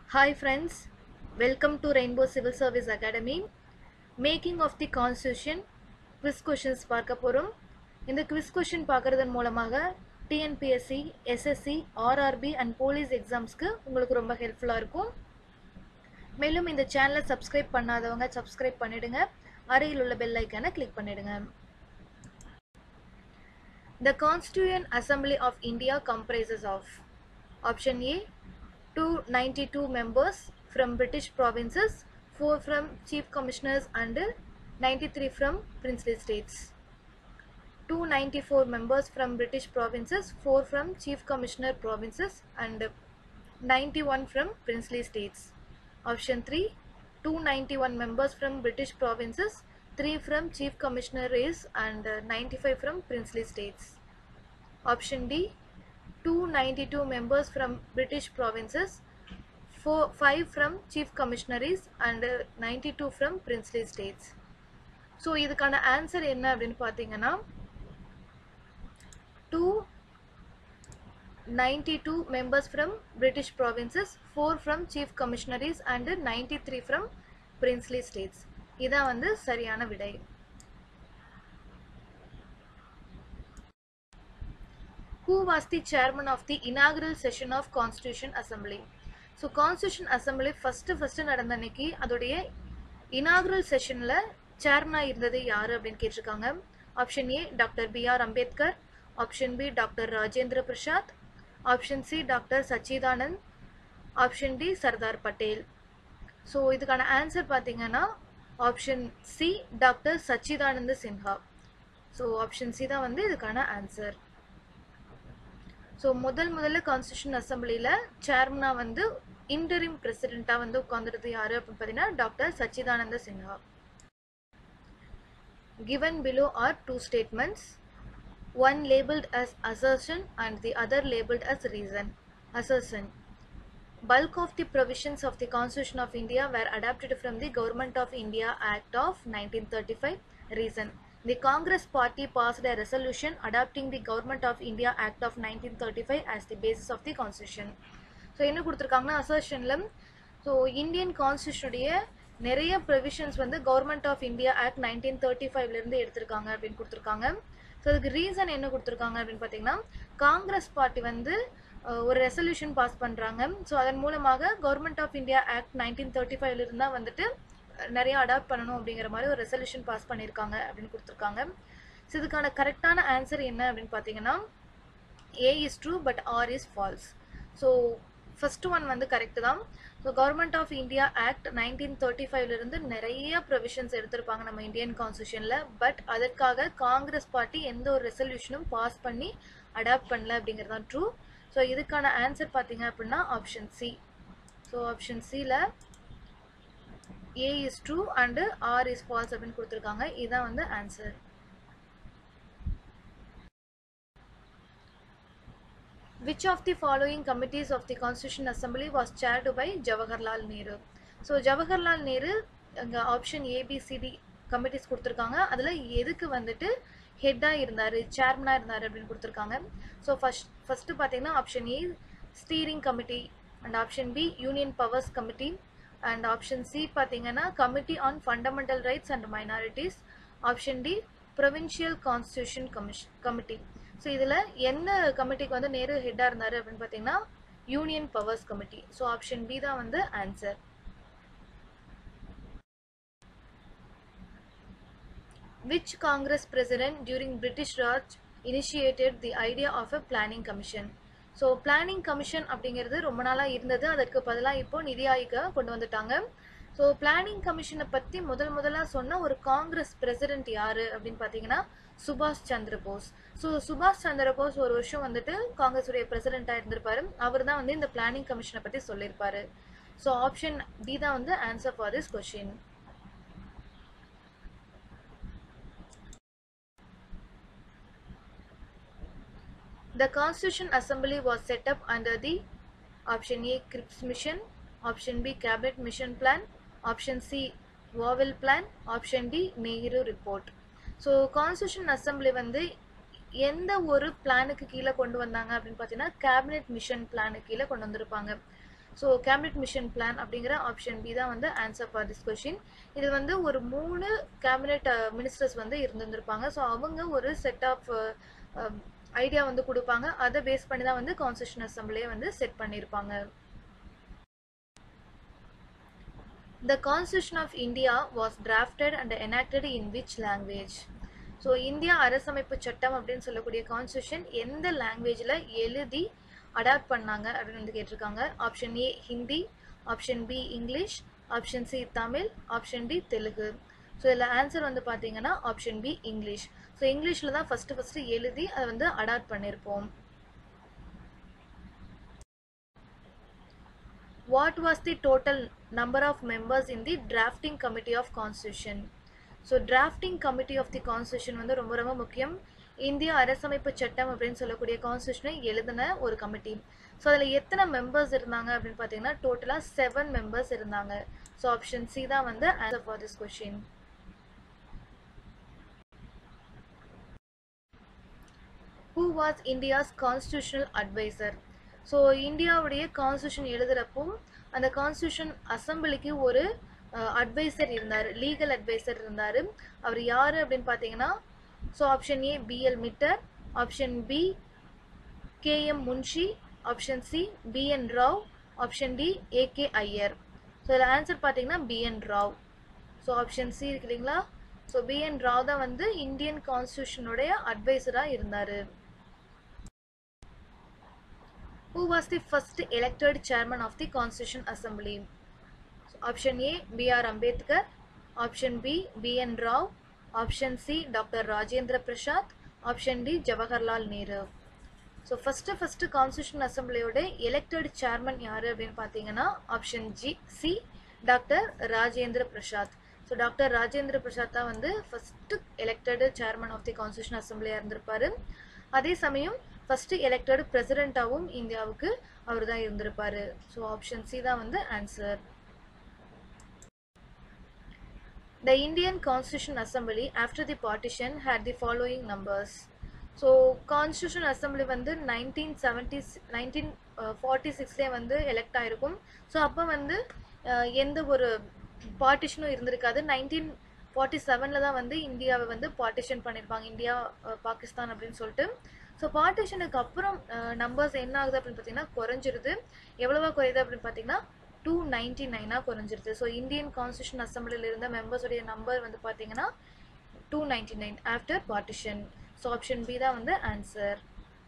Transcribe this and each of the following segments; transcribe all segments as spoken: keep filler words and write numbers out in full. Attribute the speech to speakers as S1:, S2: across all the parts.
S1: Hi friends, welcome to Rainbow Civil Service Academy. Making of the Constitution quiz questions பார்க்க போறோம். இந்த quiz question பார்க்கறதன் மூலமாக T N P S C, S S C, R R B and police examsக்கு உங்களுக்கு ரொம்ப ஹெல்ப்ஃபுல்லா இருக்கும். மேலும் இந்த சேனலை சப்ஸ்கிரைப் பண்ணாதவங்க சப்ஸ்கிரைப் பண்ணிடுங்க. அருகில் உள்ள பெல் ஐகானை கிளிக் பண்ணிடுங்க. The Constituent Assembly of India comprises of option A two hundred ninety-two members from British provinces, four from chief commissioners and ninety-three from princely states. two hundred ninety-four members from British provinces, four from chief commissioner provinces and ninety-one from princely states. Option three two hundred ninety-one members from British provinces, three from chief commissioner race and ninety-five from princely states. Option D two hundred ninety-two members from British provinces, four, five from chief commissionaries and ninety-two from princely states. So இதுக்கான answer என்ன அப்படினு பாத்தீங்கன்னா two hundred ninety-two members from British provinces, four from chief commissionaries and ninety-three from princely states. இதான் வந்து சரியான விடை. Who was the chairman of the inaugural session of Constitution Assembly? So Constitution Assembly first first நடந்த அன்னைக்கு அதோடைய inaugural sessionல chairman இருந்தது யாரு அப்படினு கேட்டிருக்காங்க. Option A doctor B R Ambedkar, Option B doctor Rajendra Prasad, Option C doctor Sachchidanand, Option D Sardar Patel. So இதுக்கான answer பாத்தீங்கன்னா Option C doctor Sachchidananda Sinha. So Option C தான் வந்து இதுக்கான ஆன்சர். ஸோ முதல் முதல்ல கான்ஸ்டியூஷன் அசம்பிளியில் சேர்மனா வந்து இன்டரிம் பிரசிடெண்ட்டாக வந்து உட்காந்துருது யாரு அப்படின்னு பார்த்தீங்கன்னா doctor Sachchidananda Sinha. Given below are two statements, one labeled as assertion and the other labeled as reason. Assertion: bulk of the provisions of the Constitution of India were adapted from the Government of India Act of nineteen thirty-five. Reason: the Congress party passed a resolution adopting the Government of India Act of nineteen thirty-five as the basis of the Constitution. So என்ன கொடுத்திருக்காங்கன்னா assertionல so Indian Constitution உடைய நிறைய provisions வந்து Government of India Act nineteen thirty-five ல இருந்து எடுத்திருக்காங்க அப்படினு கொடுத்திருக்காங்க. So அதுக்கு ரீசன் என்ன கொடுத்திருக்காங்க அப்படினு பாத்தீங்கன்னா காங்கிரஸ் பார்ட்டி வந்து ஒரு ரெசல்யூஷன் பாஸ் பண்றாங்க. ஸோ அதன் மூலமாக government of India act nineteen thirty ஃபைவ்ல இருந்தா வந்துட்டு நிறைய அடாப்ட் பண்ணணும் அப்படிங்கிற மாதிரி ஒரு ரெசல்யூஷன் பாஸ் பண்ணியிருக்காங்க அப்படின்னு கொடுத்துருக்காங்க. ஸோ இதுக்கான கரெக்டான ஆன்சர் என்ன அப்படின்னு பார்த்தீங்கன்னா A is true but R is false. So first one வந்து கரெக்ட் தான். So government of India act nineteen thirty ஃபைவ்ல இருந்து நிறைய ப்ரொவிஷன்ஸ் எடுத்திருப்பாங்க நம்ம இந்தியன் கான்ஸ்டியூஷன்ல. பட் அதற்காக காங்கிரஸ் பார்ட்டி எந்த ஒரு ரெசல்யூஷனும் பாஸ் பண்ணி அடாப்ட் பண்ணல அப்படிங்கிறது தான் ட்ரூ. ஸோ இதுக்கான ஆன்சர் பார்த்தீங்க அப்படின்னா ஆப்ஷன் சி. ஸோ ஆப்ஷன் சியில் A is true and R is false அப்படின்னு கொடுத்துருக்காங்க. இதுதான் வந்து answer. Which of the following committees of the Constitution Assembly was chaired by Jawaharlal Nehru? So Jawaharlal Nehru அங்கே ஆப்ஷன் ஏபிசிடி கமிட்டிஸ் கொடுத்துருக்காங்க. அதில் எதுக்கு வந்துட்டு ஹெட்டாக இருந்தார் சேர்மனாக இருந்தார் அப்படின்னு கொடுத்துருக்காங்க. ஸோ ஃபஸ்ட் ஃபஸ்ட்டு பார்த்தீங்கன்னா option A steering committee and option B union powers committee and option C பார்த்தீங்கன்னா committee on fundamental rights and minorities, option D provincial constitution commission committee. So இதில் எந்த கமிட்டிக்கு வந்து நேரு ஹெட்டாக இருந்தார் அப்படின்னு பார்த்தீங்கன்னா union powers committee. So option B தான் வந்து answer. Which Congress president during British Raj initiated the idea of a planning commission? So planning commission அப்படிங்கிறது ரொம்ப நாளாக இருந்தது, அதற்கு பதிலாக இப்போ நிதி ஆயோக்கை கொண்டு வந்துட்டாங்க. ஸோ பிளானிங் கமிஷனை பற்றி முதல் முதலாக சொன்ன ஒரு காங்கிரஸ் பிரசிடென்ட் யார் அப்படின்னு பார்த்தீங்கன்னா சுபாஷ் சந்திர போஸ். ஸோ சுபாஷ் சந்திர போஸ் ஒரு வருஷம் வந்துட்டு காங்கிரஸ் உடைய பிரசிடென்ட்டாக இருந்திருப்பாரு. அவர் தான் வந்து இந்த பிளானிங் கமிஷனை பற்றி சொல்லியிருப்பாரு. ஸோ ஆப்ஷன் டி தான் வந்து answer for this question. The Constitution Assembly was set up under the option A Cripps Mission, option B Cabinet Mission Plan, option C Wavell Plan, option D Nehru Report. So Constitution Assembly வந்து எந்த ஒரு பிளானுக்கு கீழே கொண்டு வந்தாங்க அப்படின்னு பார்த்தீங்கன்னா cabinet mission பிளானுக்கு கீழே கொண்டு வந்திருப்பாங்க. ஸோ கேபினெட் மிஷன் பிளான் அப்படிங்கிற ஆப்ஷன் பி தான் வந்து ஆன்சர் ஃபார் திஸ் கொஷின். இது வந்து ஒரு மூணு கேபினெட் மினிஸ்டர்ஸ் வந்து இருந்திருப்பாங்க. ஸோ அவங்க ஒரு செட் ஆஃப் ஐடியா வந்து கொடுப்பாங்க. அதை பேஸ் பண்ணி தான் வந்து கான்ஸ்டிடியூஷன் அசம்பிளியை வந்து செட் பண்ணியிருப்பாங்க. The Constitution of India was drafted and enacted in which language? So India அரசமைப்பு சட்டம் அப்படின்னு சொல்லக்கூடிய கான்ஸ்டியூஷன் எந்த லாங்குவேஜில் எழுதி அடாப்ட் பண்ணாங்க அப்படின்னு வந்து கேட்டிருக்காங்க. Option A Hindi, option B English, option C Tamil, option D Telugu. So இதில் ஆன்சர் வந்து பார்த்தீங்கன்னா ஆப்ஷன் பி இங்கிலீஷ். ஸோ இங்கிலீஷில் தான் ஃபஸ்ட்டு ஃபஸ்ட்டு எழுதி அதை வந்து அடாப்ட் பண்ணியிருப்போம். What was the total number of members in the drafting committee of constitution? So drafting committee of the constitution வந்து ரொம்ப ரொம்ப முக்கியம். இந்திய அரசமைப்பு சட்டம் அப்படின்னு சொல்லக்கூடிய கான்ஸ்டியூஷனை எழுதின ஒரு கமிட்டி. ஸோ அதில் எத்தனை மெம்பர்ஸ் இருந்தாங்க அப்படின்னு பார்த்தீங்கன்னா டோட்டலாக செவன் மெம்பர்ஸ் இருந்தாங்க. ஸோ ஆப்ஷன் சி தான் வந்து answer for this question. Who was India's constitutional advisor? So இந்தியாவுடைய கான்ஸ்டியூஷன் எழுதுகிறப்போ அந்த கான்ஸ்டியூஷன் அசம்பிளிக்கு ஒரு அட்வைசர் இருந்தார், லீகல் அட்வைசர் இருந்தார். அவர் யார் அப்படின்னு பார்த்தீங்கன்னா so option A B L Mitter, option B K M Munshi, option C B N Rau, option D A K Iyer. So இதில் ஆன்சர் பார்த்தீங்கன்னா B N Rau. So option C இருக்கு இல்லைங்களா? ஸோ பிஎன் ராவ் தான் வந்து இந்தியன் கான்ஸ்டியூஷனுடைய அட்வைசராக இருந்தார். Who was the first elected chairman of the Constitution Assembly? So, option A B R Ambedkar, option B B N Rao, option C Doctor Rajendra Prasad, option D Jawaharlal Nehru. So first first Constitution Assembly ode elected chairman யாரு அப்படின்னு பார்த்தீங்கன்னா option G C doctor Rajendra Prasad. So doctor Rajendra Prasad தான் வந்து first elected chairman of the constitution அசம்பிளியாக இருந்திருப்பாரு. அதே சமயம் first elected பிரசிடென்ட்டாகவும் இந்தியாவுக்கு அவர் தான் இருந்திருப்பாரு. ஸோ ஆப்ஷன் சி தான் வந்து answer. The Indian Constitution Assembly after the partition had the following numbers. So constitution assembly வந்து நைன்டீன் செவன்டி நைன்டீன் ஃபார்ட்டி சிக்ஸ்லேயே வந்து எலெக்ட் ஆகிருக்கும். ஸோ அப்போ வந்து எந்த ஒரு பார்ட்டிஷனும் இருந்திருக்காது. நைன்டீன் ஃபார்ட்டி செவனில் தான் வந்து இந்தியாவை வந்து பார்ட்டிஷன் பண்ணியிருப்பாங்க, இந்தியா பாகிஸ்தான் அப்படின்னு சொல்லிட்டு. ஸோ பார்ட்டிஷனுக்கு அப்புறம் நம்பர்ஸ் என்ன ஆகுது அப்படின்னு பார்த்தீங்கன்னா குறைஞ்சிருது. எவ்வளவா குறையுது அப்படின்னு பார்த்தீங்கன்னா டூ நைன்டி நைனாக குறைஞ்சிருது. ஸோ இந்தியன் கான்ஸ்டியூஷன் அசம்பிளியில் இருந்த மெம்பர்ஸுடைய நம்பர் வந்து பார்த்தீங்கன்னா two ninety nine after partition. So option B தான் வந்து answer.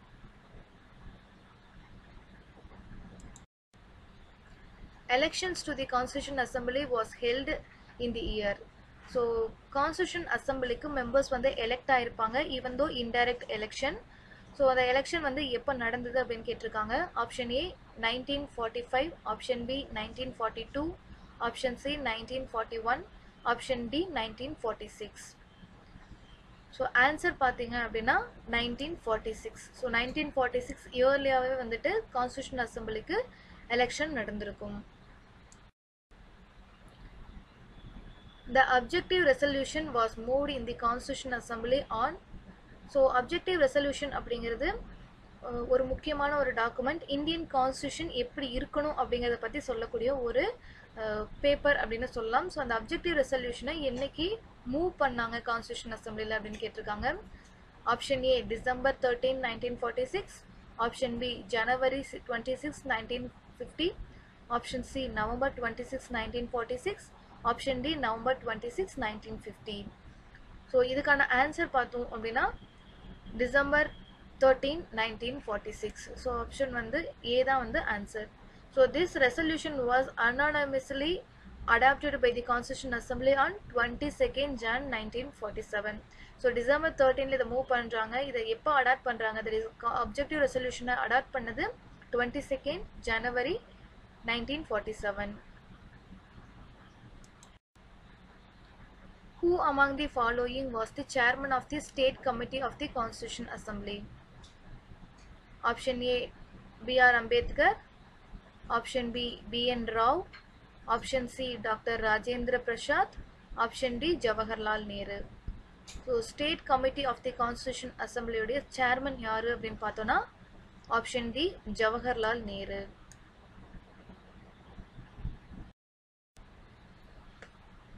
S1: Elections to the Constitution Assembly was held in the year. So constitution அசம்பிளிக்கு மெம்பர்ஸ் வந்து எலெக்ட் ஆகிருப்பாங்க even though indirect election. So அந்த எலெக்ஷன் வந்து எப்போ நடந்தது அப்படின்னு கேட்டிருக்காங்க. Option A nineteen forty five, option B nineteen forty two, option C nineteen forty one, option D nineteen forty six. So answer பார்த்தீங்க அப்படின்னா nineteen forty six. So nineteen forty six இயர்லியாகவே வந்துட்டு கான்ஸ்டியூஷன் அசம்பிளிக்கு எலெக்ஷன் நடந்திருக்கும். The objective resolution was moved in the Constitution Assembly on. So objective resolution அப்படிங்கிறது ஒரு முக்கியமான ஒரு டாக்குமெண்ட். இந்தியன் கான்ஸ்டியூஷன் எப்படி இருக்கணும் அப்படிங்கிறத பற்றி சொல்லக்கூடிய ஒரு பேப்பர் அப்படின்னு சொல்லலாம். ஸோ அந்த அப்ஜெக்டிவ் ரெசல்யூஷனை என்னைக்கு மூவ் பண்ணாங்க கான்ஸ்டியூஷன் அசம்பிளியில் அப்படின்னு கேட்டிருக்காங்க. Option A December thirteen nineteen forty six, option B January twenty six nineteen fifty, option C November twenty six nineteen forty six, option D November twenty six nineteen fifty. So இதுக்கான answer பார்த்தோம் அப்படின்னா December thirteen nineteen forty six. So option வந்து A தான் வந்து answer. So this resolution was unanimously adopted by the Constitution Assembly on twenty-second January nineteen forty-seven. So December தேர்ட்டீனில் இதை move பண்ணுறாங்க. இதை எப்போ அடாப்ட் பண்ணுறாங்க? அது அப்ஜெக்டிவ் ரெசல்யூஷனை அடாப்ட் பண்ணது twenty second January nineteen forty seven. Who among the following was the chairman of the State Committee of the Constitution Assembly? Option A B R Ambedkar, option B B N Rao, option C Doctor Rajendra Prasad, option D Jawaharlal Nehru. So State Committee of the Constitution Assembly உடைய chairman யாரு அப்படின்னு பார்த்தோன்னா option D Jawaharlal Nehru.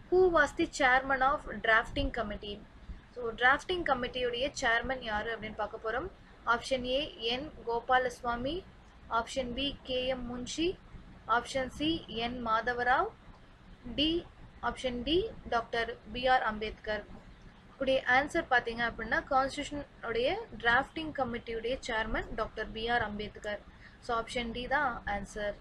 S1: Who was the chairman of drafting committee? So drafting committee உடைய chairman யாரு அப்படின்னு பார்க்க போறோம். Option A N Gopalaswamy, Option B K M Munshi, Option C N Madhavarao, D Option D Doctor B R Ambedkar. உடைய answer பாத்தீங்க அப்படின்னா constitution உடைய drafting committee உடைய chairman doctor B R Ambedkar. So option D தான் answer.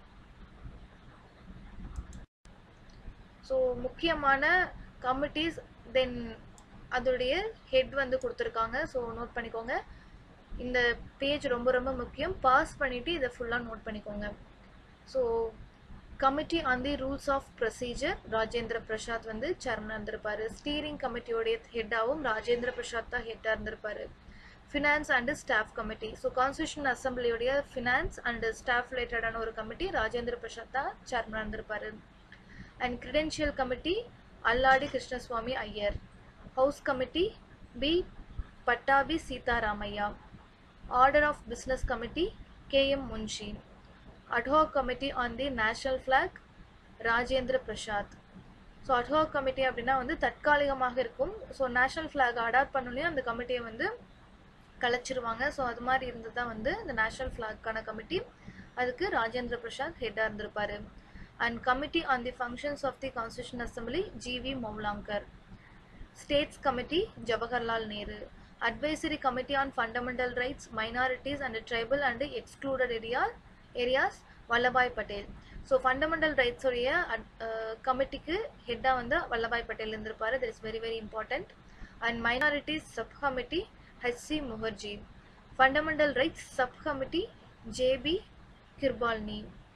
S1: So முக்கியமான committees then அதோடைய head வந்து கொடுத்துருக்காங்க. ஸோ நோட் பண்ணிக்கோங்க. இந்த பேஜ் ரொம்ப ரொம்ப முக்கியம். பாஸ் பண்ணிட்டு இதை ஃபுல்லாக நோட் பண்ணிக்கோங்க. So committee on the rules of procedure Rajendra Prasad வந்து சேர்மனாக இருந்திருப்பாரு. ஸ்டீரிங் கமிட்டியோடைய ஹெட்டாகவும் ராஜேந்திர பிரசாத் தான் ஹெட்டாக இருந்திருப்பாரு. Finance and staff committee, so constitution அசம்பிளியோடைய ஃபினான்ஸ் அண்ட் ஸ்டாஃப் ரிலேட்டடான ஒரு கமிட்டி ராஜேந்திர பிரசாத் தான் சேர்மனாக இருந்திருப்பாரு. And credential committee Alladi Krishnaswami Iyer. House committee B Pattabhi Sitaramayya. Order of business committee K M Munshi. Ad hoc committee on the national flag Rajendra Prasad. So ad hoc committee அப்படின்னா வந்து தற்காலிகமாக இருக்கும். ஸோ நேஷனல் ஃபிளாக் அடாப்ட் பண்ணலையும் அந்த கமிட்டியை வந்து கலைச்சிருவாங்க. ஸோ அது மாதிரி இருந்து தான் வந்து இந்த நேஷனல் ஃபிளாக்கான கமிட்டி, அதுக்கு ராஜேந்திர பிரசாத் ஹெட்டாக இருந்திருப்பாரு. And committee on the functions of the constitution assembly G V Mavalankar. States committee Jawaharlal Nehru. Advisory committee on fundamental rights minorities and tribal and excluded area areas Vallabhbhai Patel. So fundamental rights உடைய கமிட்டிக்கு ஹெட்டாக வந்து வல்லபாய் பட்டேல் இருந்திருப்பாரு. That is very very important. And minorities sub committee H C Mukherjee. Fundamental rights sub committee J B Kripalani.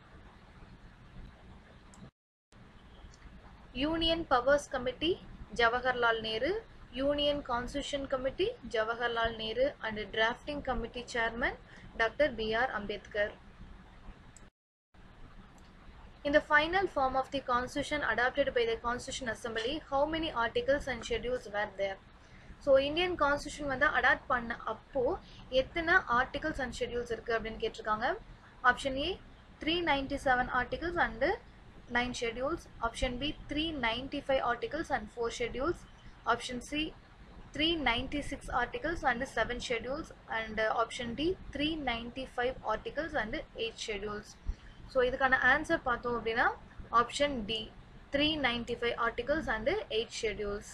S1: Union powers committee Jawaharlal Nehru. Union constitution committee Jawaharlal Nehru and drafting committee chairman doctor B R Ambedkar. In the final form of the constitution adopted by the Constitution Assembly, how many articles and schedules were there? So Indian Constitution வந்து adopt பண்ண அப்போ எத்தனை articles and schedules இருக்கு அப்படின்னு கேட்டிருக்காங்க. Option A three ninety seven articles and nine schedules. Option B three ninety five articles and four schedules. Option C three ninety six articles and seven schedules. And option D three ninety five articles and eight schedules. So இதுக்கான answer பார்த்தோம் அப்படின்னா option D three ninety five articles and eight schedules.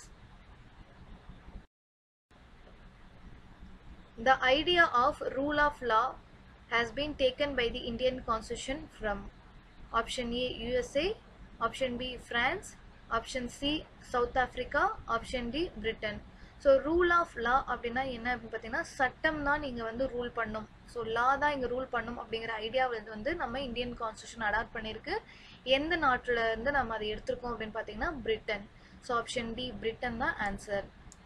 S1: The idea of rule of law has been taken by the Indian Constitution from option A U S A, option B France, option C South Africa, option D Britain. So rule of law அப்படின்னா என்ன அப்படின்னு பார்த்தீங்கன்னா சட்டம் தான் நீங்கள் வந்து rule பண்ணும். So லா தான் இங்கே ரூல் பண்ணும் அப்படிங்கிற ஐடியாவில் வந்து நம்ம இந்தியன் கான்ஸ்டியூஷன் அடாப்ட் பண்ணியிருக்கு. எந்த நாட்டில் இருந்து நம்ம அதை எடுத்திருக்கோம் அப்படின்னு பார்த்தீங்கன்னா Britain. So option D Britain தான் answer.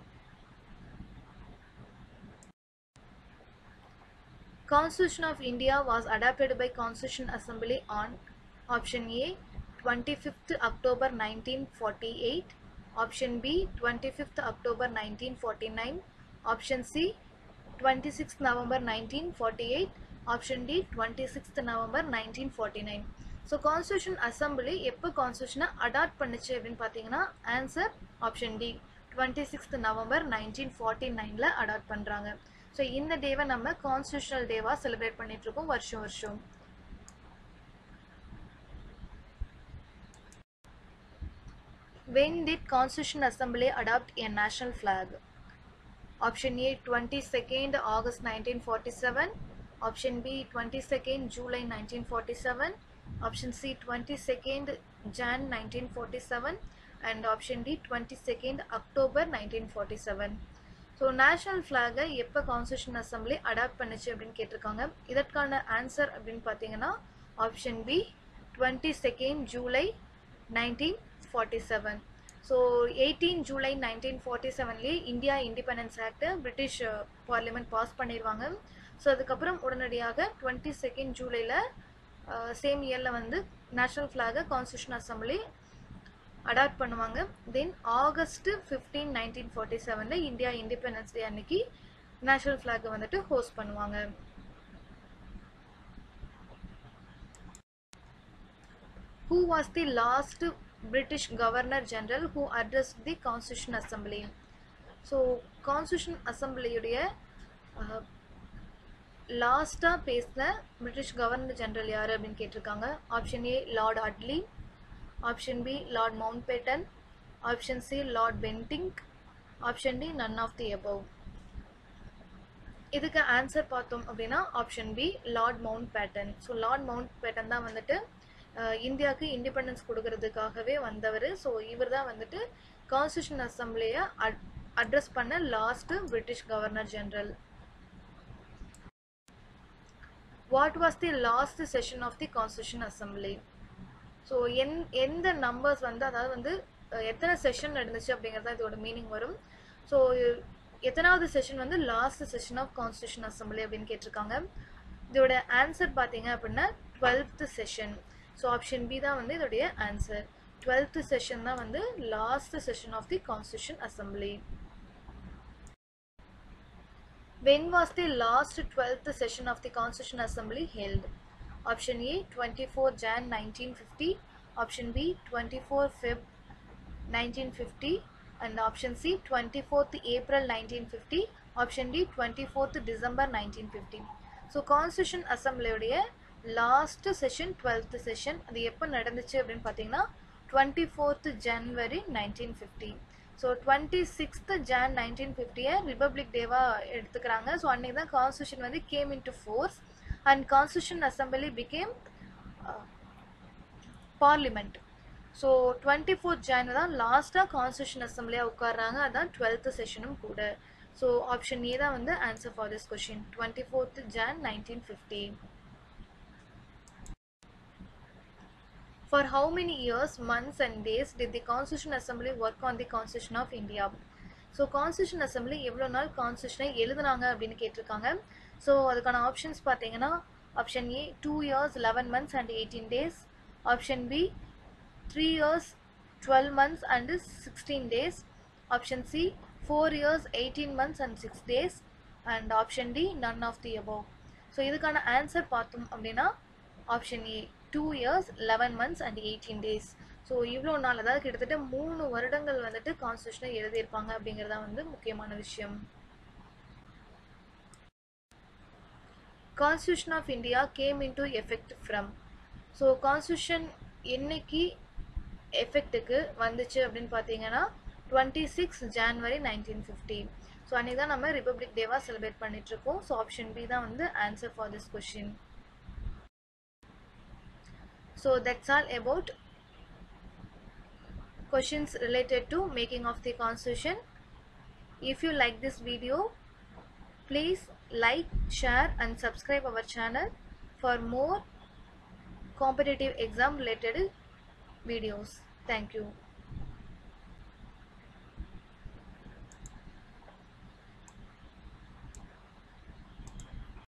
S1: Constitution of India was adopted by Constitution Assembly on option A twenty-fifth October nineteen forty-eight, option B twenty-fifth October nineteen forty-nine, option C twenty-sixth November nineteen forty-eight, option D twenty-sixth November nineteen forty-nine. So Constitution Assembly எப்போ Constitution adopt பண்ணுச்சு அப்படின்னு பார்த்தீங்கன்னா answer option D twenty-sixth November nineteen forty-nine ல adapt பண்ணுறாங்க. So இந்த டேவை நம்ம constitutional டேவாக celebrate பண்ணிட்டு இருக்கோம் வருஷம் வருஷம். When did Constitution Assembly adopt a national flag? Option A twenty-second August nineteen forty-seven, option B twenty-second July nineteen forty-seven, option C twenty-second January nineteen forty-seven, and option D twenty-second October nineteen forty-seven. So national ஃப்ளாகை எப்போ constitution assembly adapt பண்ணிச்சு அப்படின்னு கேட்டிருக்காங்க. இதற்கான answer அப்படின்னு பார்த்தீங்கன்னா option B twenty second July nineteen forty seven. So eighteen July nineteen forty செவன்லேயே India independence ஆக்டை பிரிட்டிஷ் பார்லிமெண்ட் பாஸ் பண்ணிடுவாங்க. ஸோ அதுக்கப்புறம் உடனடியாக டுவெண்ட்டி செகண்ட் ஜூலையில் சேம் இயரில் வந்து நேஷ்னல் ஃப்ளாகை கான்ஸ்டியூஷன் அசம்பிளி அடாப்ட் பண்ணுவாங்க. Then August fifteen nineteen forty செவனில் இந்தியா இண்டிபெண்டன்ஸ் டே அன்னைக்கு நேஷனல் ஃப்ளாகை வந்துட்டு ஹோஸ்ட் பண்ணுவாங்க. Who was the last British Governor General who addressed the Constitution Assembly. So Constitution Assembly உடைய லாஸ்டா பேசின பிரிட்டிஷ் கவர்னர் ஜெனரல் யாரு அப்படின்னு கேட்டிருக்காங்க. Option A Lord Attlee, option B Lord Mountbatten, option C Lord Bentinck, option D none of the above. இதுக்கு answer பார்த்தோம் அப்படின்னா option B Lord Mountbatten. So Lord Mountbatten தான் வந்துட்டு இந்தியாவுக்கு independence கொடுக்கறதுக்காகவே வந்தவர். ஸோ இவர் தான் வந்துட்டு கான்ஸ்டியூஷன் அசம்பிளியை அட்ரஸ் பண்ண last British governor general. What was the last session of the Constitution Assembly? So என் எந்த நம்பர்ஸ் வந்து அதாவது வந்து எத்தனை செஷன் நடந்துச்சு அப்படிங்கிறது தான் இதோட மீனிங் வரும். ஸோ எத்தனாவது செஷன் வந்து last session of constitution assembly அப்படின்னு கேட்டிருக்காங்க. இதோட ஆன்சர் பார்த்தீங்க அப்படின்னா twelfth session. So option B தான் வந்து இதோடைய ஆன்சர். டுவெல்த் செஷன் தான் வந்து last session of the constitution assembly. When was the last twelfth session of the Constitution Assembly held? Option A twenty-fourth January nineteen fifty, option B twenty-fourth February nineteen fifty, and option C twenty-fourth April nineteen fifty, option D twenty-fourth December nineteen fifty. So Constitution Assembly உடைய last session twelfth session அது எப்போ நடந்துச்சு அப்படின்னு பார்த்தீங்கன்னா twenty-fourth January nineteen fifty. So twenty sixth Jan nineteen ஃபிஃப்டியை republic டேவாக எடுத்துக்கிறாங்க. So அன்றைக்கி தான் கான்ஸ்டியூஷன் வந்து came into force and constitution assembly became parliament. So twenty fourth Jan தான் லாஸ்ட்டாக கான்ஸ்டியூஷன் அசம்பிளியாக உட்கார்றாங்க. அதுதான் டுவெல்த் செஷனும் கூட. ஸோ ஆப்ஷன் ஏ தான் வந்து answer for this question, twenty fourth Jan nineteen fifty. For how many years, months and days did the Constitution Assembly work on the Constitution of India? So Constitution Assembly எவ்வளோ நாள் கான்ஸ்டியூஷனை எழுதுனாங்க அப்படின்னு கேட்டிருக்காங்க. So அதுக்கான options பார்த்தீங்கன்னா option A two years eleven months and eighteen days, option B three years twelve months and sixteen days, option C four years eighteen months and six days, and option D none of the above. So இதுக்கான answer பார்த்தோம் அப்படின்னா option A two years eleven months and eighteen days. So இவ்வளோ நாள் அதாவது கிட்டத்தட்ட மூணு வருடங்கள் வந்துட்டு கான்ஸ்டியூஷனை எழுதியிருப்பாங்க அப்படிங்கிறதா வந்து முக்கியமான விஷயம். Constitution of India came into effect from. So constitution என்னைக்கு எஃபெக்ட்டுக்கு வந்துச்சு அப்படின்னு பார்த்தீங்கன்னா twenty six January nineteen fifty. So அன்றைக்கி தான் நம்ம ரிப்பப்ளிக் டேவாக செலிப்ரேட் பண்ணிகிட்ருக்கோம். ஸோ ஆப்ஷன் பி தான் வந்து answer for this question. So that's all about questions related to making of the Constitution. If you like this video, please like, share and subscribe our channel for more competitive exam related videos. Thank you.